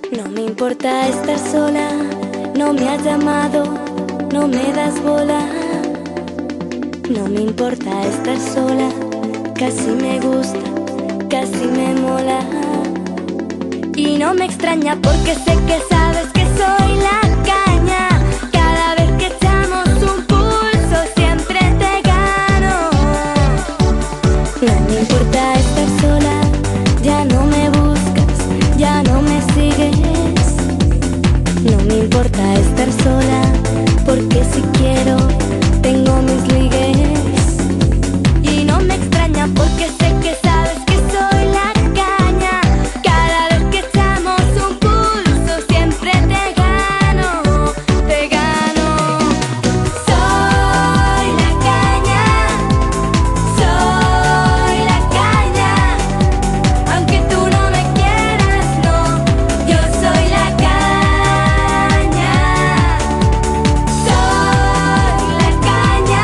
No me importa estar sola, no me has llamado, no me das bola. No me importa estar sola, casi me gusta, casi me mola. Y no me extraña porque sé que sabes que soy la caña. Cada vez que echamos un pulso siempre te gano. No me importa estar sola, ya no me buscas, ya no me sigues. No me importa estar sola, porque si quiero tengo mis ligues. Y no me extraña porque sé que sabes que soy la caña. Cada vez que echamos un pulso siempre te gano, te gano. Soy la caña, soy la caña. Aunque tú no me quieras, no, yo soy la caña. Soy la caña,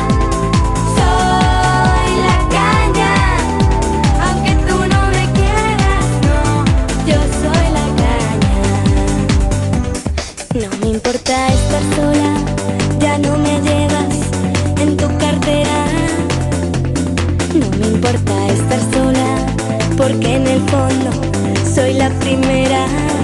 soy la caña. Aunque tú no me quieras, no, yo soy la caña. No me importa estar sola, ya no me llevas en tu cartera. No me importa estar sola, porque en el fondo soy la primera.